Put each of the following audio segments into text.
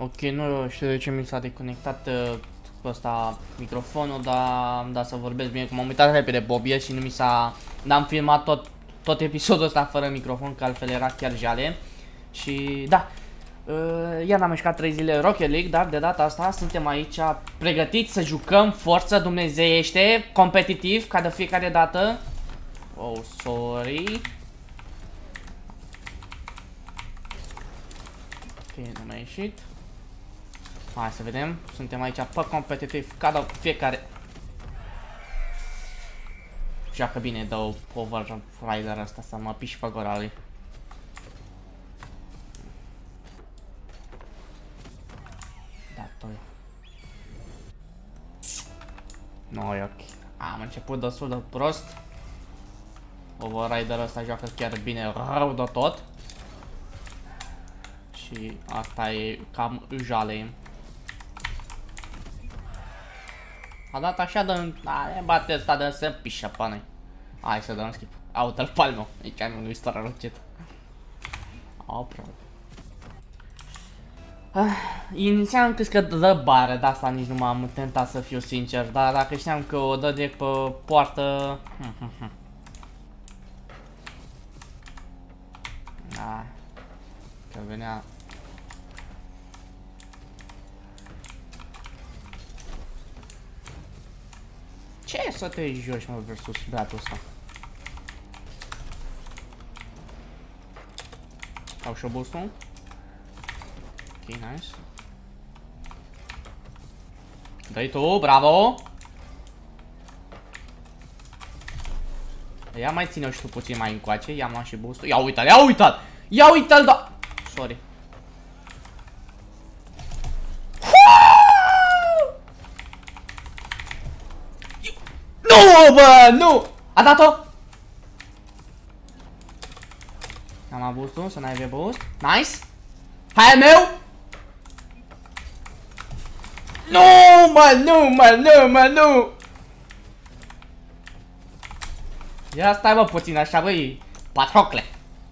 Ok, nu știu de ce mi s-a deconectat ăsta microfonul, dar am dat să vorbesc bine, că m-am uitat repede pe obiect și nu mi s-a... N-am filmat tot episodul ăsta fără microfon, că altfel era chiar jale. Și da, iar n-am mișcat 3 zile Rocket League, dar de data asta suntem aici pregătiți să jucăm forță dumnezeiește, competitiv, ca de fiecare dată. Oh, sorry. Ok, nu mi-a ieșit. Hai să vedem, suntem aici pe competitiv, ca de fiecare. Joacă bine, dă overrider ăsta să mă piși pe gura lui. Da, toi. Nu, e ok. Am început destul de prost. Overrider ăsta joacă chiar bine, rău de tot. Și asta e cam jale. A dat așa de... ne bate ăsta de să pișă pe noi. Hai să dăm skip. Uite-l pe al meu. Aici nu lui stă răcet. Inițial am crezut că dă bară, de asta nici nu m-am tentat să fiu sincer. Dar dacă știam că o dă direct pe poartă... Că venea... Ce să te joci, mă, versus băiatul ăsta? Au și-o boost-ul? Ok, nice. Dă-i tu, bravo! Ia mai ține-o și tu puțin mai încoace, ia-mi luat și boost-ul. Ia uita-l, ia uita-l! Ia uita-l, da! Sorry. Nu, bă, nu! A dat-o! Am boost-ul, să n-ai boost. Nice! Hai al meu! Nu, mă, nu, mă, nu, mă, nu! Ia stai, bă, puțin așa, băi, Patrocle!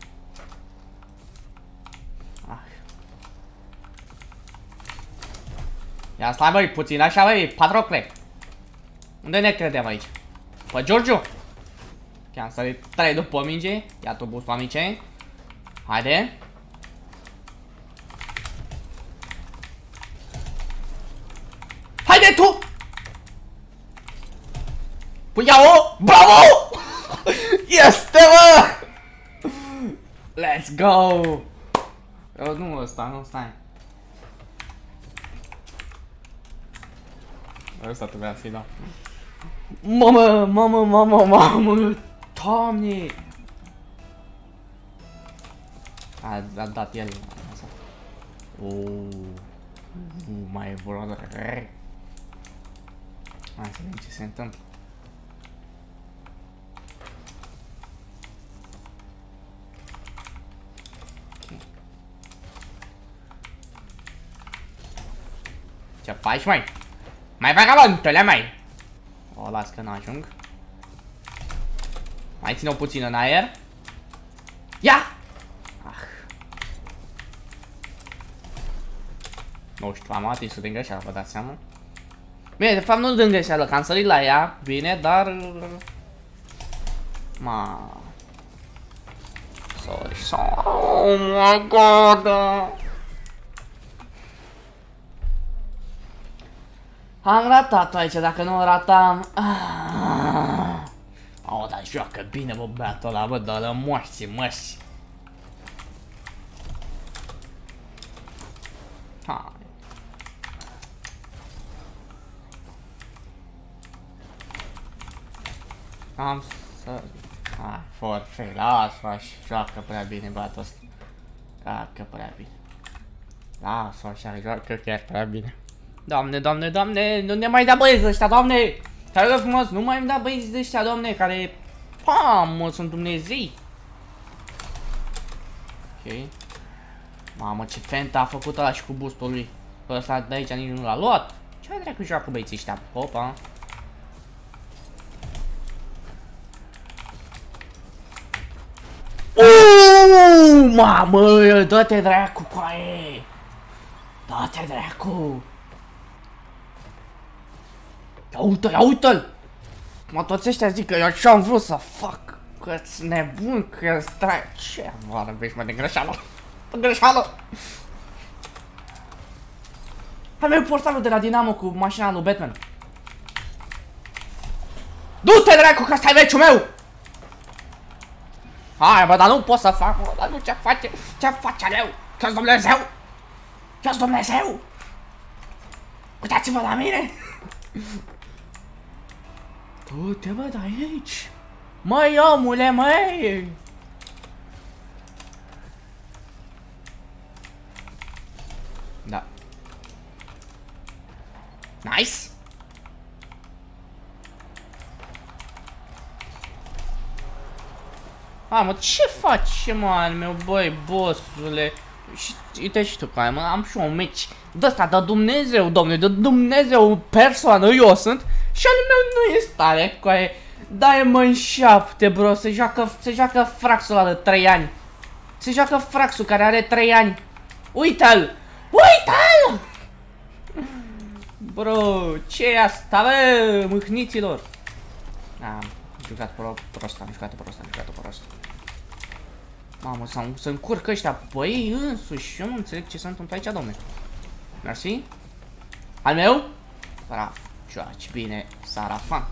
Ia stai, băi, puțin așa, băi, Patrocle! Unde ne credem aici? Pe Giorgio? Chiar am sărit 3 după minge. Ia tu boost-ul, amice. Haide. Haide tu! Păi ia-o! Bravo! Este, bă! Let's go! Nu ăsta, nu, stai. Ăsta trebuia să-i dau. Mamă, mamă, mamă, mamă! Doamne! A dat el. Mai vreo. Hai să vedem ce se întâmplă. Ce faci, mai? Mai vagabondule, mai! O las că n-ajung. Mai ține-o puțin în aer. Ia! Nu știu, am atins-o din greșeală, vă dați seama? Bine, de fapt nu din greșeală, că am sărit la ea, bine, dar... Sorry. Oh my god! Am ratat-o aici, dacă nu o ratam... Oh, dar joacă bine, bă, băiatul ăla, bă, dă-l moși. Hai. Am să... Hai, forfei, las-o așa, joacă prea bine, băiatul ăsta. Joacă prea bine. Las-o așa, joacă chiar prea bine. Doamne, doamne, doamne, nu ne mai da băieți ăștia, doamne! Te rog frumos, nu mai îmi da băieți ăștia, doamne, care... Mamă, sunt Dumnezei! Ok. Mamă, ce fenta a făcut ăla și cu boostul lui. Pe ăsta de aici nici nu l-a luat. Ce mai dracu joacă băieții ăștia? Opa! Mamă, dă-te dracu, coaie! Da-te dracu! Ia uite-l, ia uite-l! Mă, toți ăștia zic că eu așa am vrut să fac. Că-ți nebun, că stai... Ce vorbești, mă, de greșeală? De greșeală! Hai, meu, portalul de la Dinamo cu mașina lui Batman. Du-te, dracu, că ăsta e meciul meu! Hai, bă, dar nu pot să fac, bă, dar nu ce face, aleu? Că-s Dumnezeu! Eu-s Dumnezeu! Uitați-vă la mine! Du-te, bă, de aici! Măi, omule, măi! Da. Nice! Mă, ce faci, mă, al meu, băi, bossule? Și uite și tu că ai, mă, am și un meci de-ăsta, de Dumnezeu, domnule, de Dumnezeu, persoană, eu sunt. Și al meu nu e stare, coaie. Dai, mă, în șapte, bro, se joacă Fraxul ăla de 3 ani. Se joacă Fraxul care are 3 ani. Uite-l! Uite-l! Bro, ce e asta, bă, mâhniților? Am jucat prost, am jucat prost. Mamă, să încurc ăștia pe ei însuși. Eu nu înțeleg ce se întâmplă aici, domne. Mersi. Al meu? Bravo, joaci bine, Sarafan.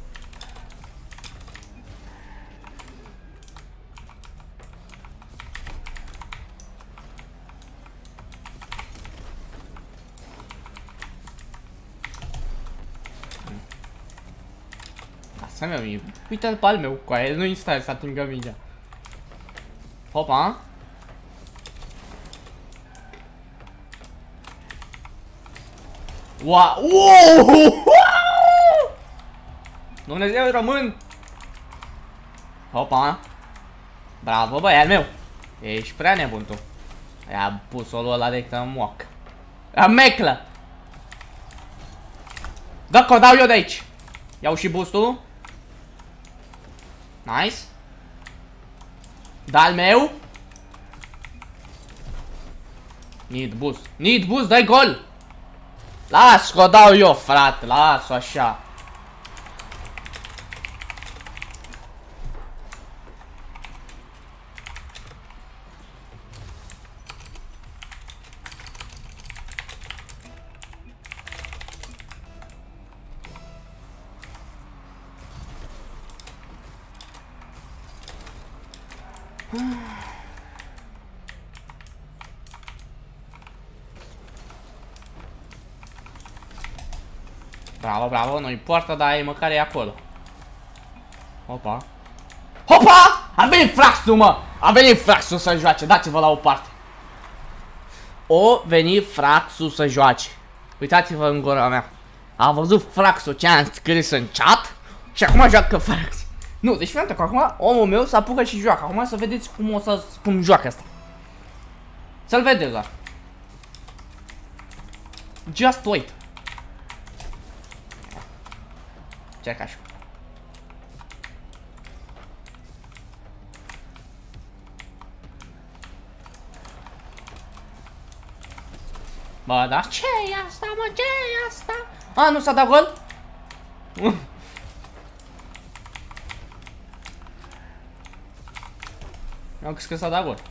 Asta meu, uite-l pe al meu, cu aia, nu-i stai să atingă mingea. Hopa! Wow! Dumnezeu român! Hopa! Bravo, băi, al meu! Ești prea nebun tu. Ia busolul ăla de tămoc. Ia meclă! Dă că o dau eu de aici! Iau și boostul. Nice! Da, al meu! Need boost, dai gol! Las că o dau eu, frate, las-o așa. Bravo, bravo, nu-i poartă, dar măcar e acolo. Hopa. Hopa! A venit Fraxul, mă! A venit Fraxul să joace, dați-vă la o parte. O venit Fraxul să joace. Uitați-vă în gura mea. A văzut Fraxul ce am scris în chat și acum joacă Frax. Nu, deci fiind că acum omul meu se apucă și joacă. Acum să vedeți cum joacă asta. Să-l vedeți doar. Just wait. Ce așa. Bă, dar ce e asta, mă, ce e asta? A, nu s-a dat gol? Eu am crezut că s-a dat gol.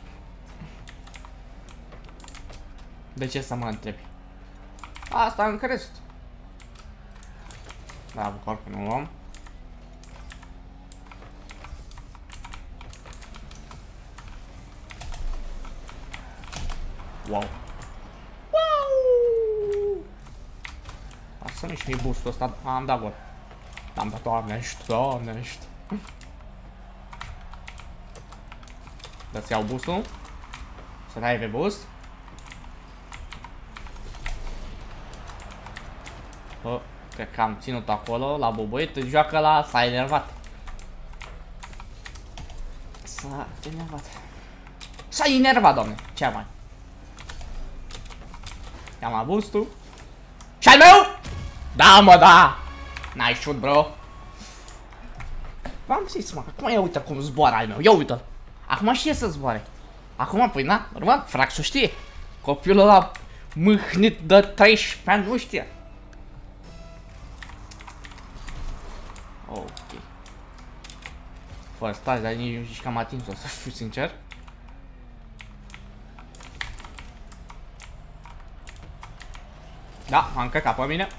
De ce să mă întrebi? Asta am crezut. Da, corpul nu luăm. Wow. Wow! Asta nu-i și boostul ăsta. Am dat gol. Am dat, doamnești. Să-ți iau boostul. Să dai pe boost. Cred că am ținut acolo la boboit, joacă la... S-a enervat. S-a enervat, doamne. Ce mai? Ia-mă boost-ul. Și al meu? Da, mă, da! Nice shoot, bro. V-am zis, mă, acum ia uite cum zboară al meu, ia uite-l. Acum știe să zboare. Acum, păi, na, normal, Fraxul știe. Copilul ăla Mâhnit de 13 ani, nu știa. Ok. Fără stai, dar nici nu știu că am atins-o, să fiu sincer. Da, m-am încăcat pe mine.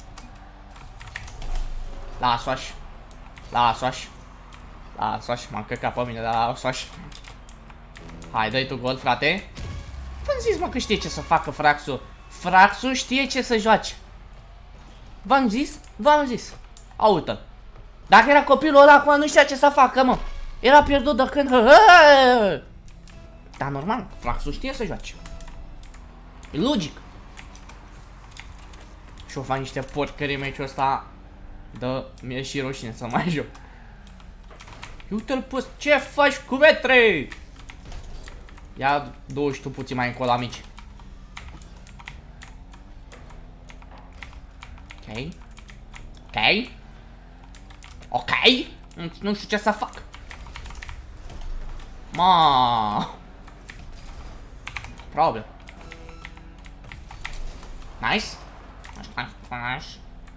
Las-o-aș. Las-o-aș. Las-o-aș, m-am încăcat pe mine, dar las-o-aș. Hai, dă-i tu gol, frate. V-am zis, mă, că știe ce să facă Fraxul. Fraxul știe ce să joace. V-am zis? V-am zis. Aută. Dacă era copilul ăla, acum nu știa ce să facă, mă. Era pierdut de când... Dar normal, Fraxul știe să joace. E logic. Și-o fac niște porcării meciul ăsta. Dă, mi-e și rușine să mai joc. Uite-l pus, ce faci cu metre? Ia du-și tu puțin mai încolo, amici. Ok. Ok. Ok. Nu știu ce să fac. Ma. Problem. Nice. Nice.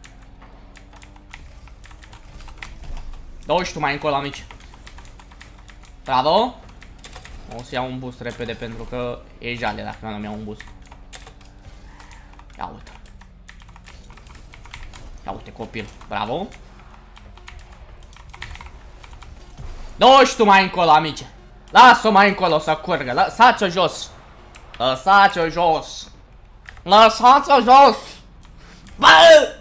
Dă-și tu mai încolo, amici. Bravo. O să iau un boost repede pentru că e jale dacă nu mi-au un boost. Ia uite. Ia uite copil. Bravo. Dă-și tu mai încolo, amici. Lasă-o mai încolo să curgă. Lăsați-o jos. Lăsați-o jos. Lăsați-o jos. Bă!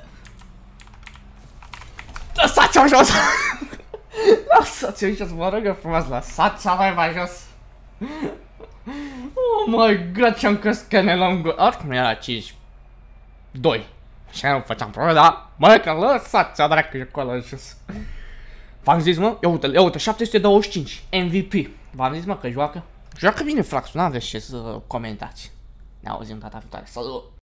Lăsați-o jos. Lăsați-o jos, mă rog frumos. Lăsați-o mai jos. Oh my god, ce-am crescut în gol. Oricum era 5-2. Și nu făceam probleme, dar mă, că lăsați-o dracu acolo jos. V-am zis, mă, ia uite, 725 MVP. V-am zis, mă, că joacă. Joacă bine Fraxul, n-aveți ce să comentați. Ne auzim data viitoare. Salut!